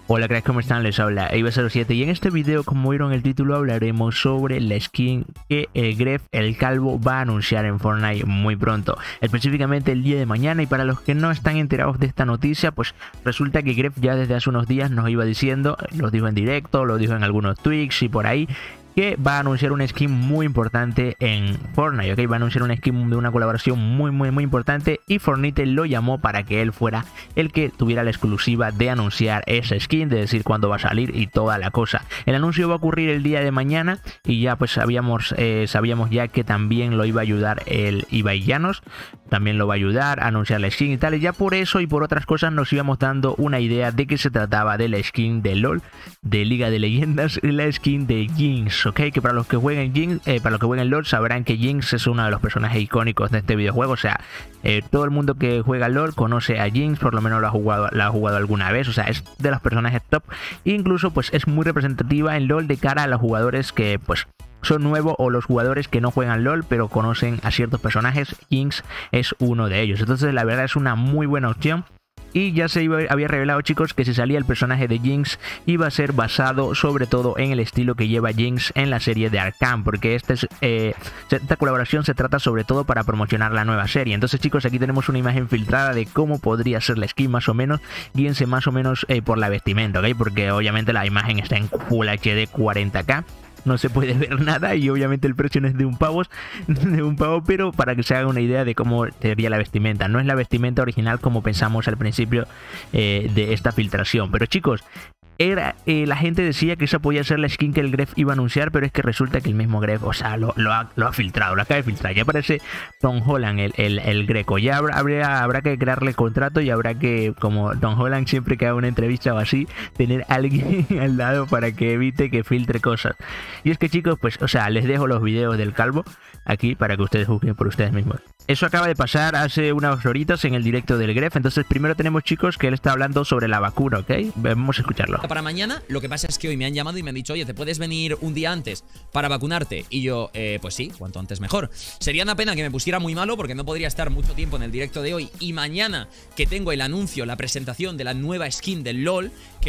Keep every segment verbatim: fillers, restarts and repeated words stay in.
Hola cracks, ¿cómo están? Les habla Eva cero siete y en este video, como vieron el título, hablaremos sobre la skin que eh, Gref el Calvo va a anunciar en Fortnite muy pronto, específicamente el día de mañana. Y para los que no están enterados de esta noticia, pues resulta que Gref ya desde hace unos días nos iba diciendo, lo dijo en directo, lo dijo en algunos tweets y por ahí, que va a anunciar una skin muy importante en Fortnite, ¿ok? Va a anunciar una skin de una colaboración muy, muy, muy importante y Fortnite lo llamó para que él fuera el que tuviera la exclusiva de anunciar esa skin, de decir cuándo va a salir y toda la cosa. El anuncio va a ocurrir el día de mañana y ya pues sabíamos, eh, sabíamos ya que también lo iba a ayudar el Ibai Llanos, también lo va a ayudar a anunciar la skin y tal, y ya por eso y por otras cosas nos íbamos dando una idea de que se trataba de la skin de LOL, de Liga de Leyendas, la skin de Jinx. Ok, que para los que jueguen Jinx, eh, para los que jueguen LOL sabrán que Jinx es uno de los personajes icónicos de este videojuego. O sea, eh, todo el mundo que juega LOL conoce a Jinx, por lo menos lo ha jugado, la ha jugado alguna vez. O sea, es de los personajes top. E incluso pues es muy representativa en LOL de cara a los jugadores que pues son nuevos o los jugadores que no juegan LOL pero conocen a ciertos personajes. Jinx es uno de ellos. Entonces la verdad es una muy buena opción. Y ya se iba, había revelado, chicos, que si salía el personaje de Jinx iba a ser basado sobre todo en el estilo que lleva Jinx en la serie de Arcane, porque este es, eh, esta colaboración se trata sobre todo para promocionar la nueva serie. Entonces, chicos, aquí tenemos una imagen filtrada de cómo podría ser la skin más o menos, guíense más o menos eh, por la vestimenta, ¿ok? Porque obviamente la imagen está en Full H D cuarenta K. No se puede ver nada y obviamente el precio no es de un pavo, de un pavo, pero para que se haga una idea de cómo sería la vestimenta. No es la vestimenta original como pensamos al principio eh, de esta filtración. Pero chicos, era, eh, la gente decía que esa podía ser la skin que el Gref iba a anunciar, pero es que resulta que el mismo Gref, o sea, lo, lo, ha, lo ha filtrado, lo acaba de filtrar. Ya aparece Tom Holland, el, el, el greco. Ya habrá, habrá, habrá que crearle el contrato y habrá que, como Tom Holland siempre que haga una entrevista o así, tener a alguien al lado para que evite que filtre cosas. Y es que, chicos, pues, o sea, les dejo los videos del calvo aquí para que ustedes juzguen por ustedes mismos. Eso acaba de pasar hace unas horitas en el directo del Gref. Entonces primero tenemos, chicos, que él está hablando sobre la vacuna, ¿ok? Vamos a escucharlo. Para mañana, lo que pasa es que hoy me han llamado y me han dicho, oye, ¿te puedes venir un día antes para vacunarte? Y yo, eh, pues sí, cuanto antes mejor. Sería una pena que me pusiera muy malo porque no podría estar mucho tiempo en el directo de hoy. Y mañana, que tengo el anuncio, la presentación de la nueva skin del LOL, que...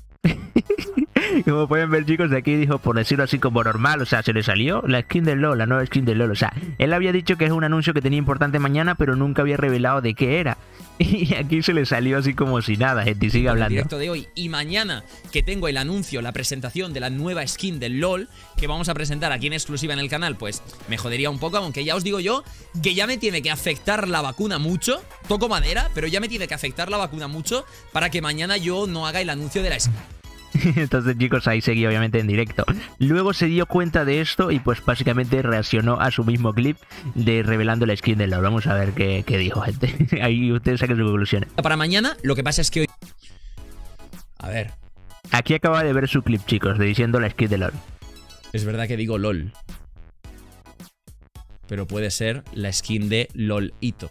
Como pueden ver, chicos, de aquí dijo, por decirlo así como normal, o sea, se le salió la skin del LOL, la nueva skin del LOL. O sea, él había dicho que es un anuncio que tenía importante mañana, pero nunca había revelado de qué era. Y aquí se le salió así como si nada, gente, y sigue hablando. El directo de hoy y mañana, que tengo el anuncio, la presentación de la nueva skin del LOL, que vamos a presentar aquí en exclusiva en el canal, pues me jodería un poco, aunque ya os digo yo que ya me tiene que afectar la vacuna mucho, toco madera, pero ya me tiene que afectar la vacuna mucho para que mañana yo no haga el anuncio de la skin. Entonces, chicos, ahí seguía obviamente en directo. Luego se dio cuenta de esto y pues básicamente reaccionó a su mismo clip de revelando la skin de LOL. Vamos a ver qué, qué dijo, gente. Ahí ustedes saquen sus conclusiones. Para mañana, lo que pasa es que hoy... A ver. Aquí acaba de ver su clip, chicos, de diciendo la skin de LOL. Es verdad que digo LOL, pero puede ser la skin de LOLito.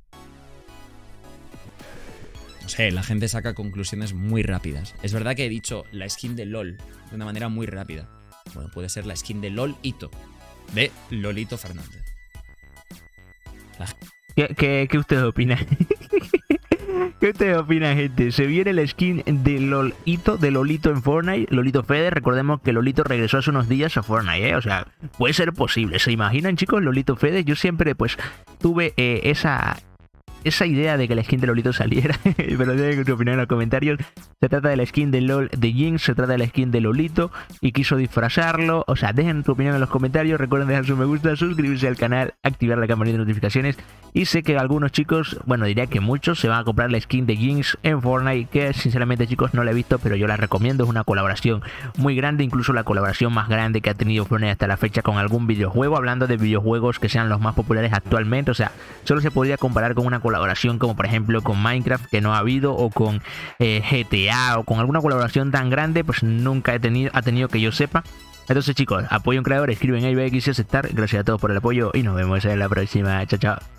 No sé, la gente saca conclusiones muy rápidas. Es verdad que he dicho la skin de LOL de una manera muy rápida. Bueno, puede ser la skin de LOLito, de Lolito Fernández. La... ¿Qué, qué, ¿Qué ustedes opinan? ¿Qué ustedes opinan, gente? ¿Se viene la skin de LOLito, de Lolito en Fortnite? Lolito Fede, recordemos que Lolito regresó hace unos días a Fortnite, ¿eh? O sea, puede ser posible. ¿Se imaginan, chicos, Lolito Fede? Yo siempre, pues, tuve eh, esa... esa idea de que la skin de Lolito saliera. Pero dejen su opinión en los comentarios. Se trata de la skin de LOL de Jinx, se trata de la skin de Lolito y quiso disfrazarlo. O sea, dejen tu opinión en los comentarios. Recuerden dejar su me gusta, suscribirse al canal, activar la campanita de notificaciones. Y sé que algunos chicos, bueno, diría que muchos, se van a comprar la skin de Jinx en Fortnite, que sinceramente, chicos, no la he visto, pero yo la recomiendo. Es una colaboración muy grande, incluso la colaboración más grande que ha tenido Fortnite hasta la fecha con algún videojuego, hablando de videojuegos que sean los más populares actualmente. O sea, solo se podría comparar con una colaboración como por ejemplo con Minecraft, que no ha habido, o con eh, G T A, o con alguna colaboración tan grande, pues nunca he tenido, ha tenido que yo sepa. Entonces, chicos, apoyo a un creador, escriben ahí, ve X y aceptar. Gracias a todos por el apoyo y nos vemos en la próxima. Chao, chao.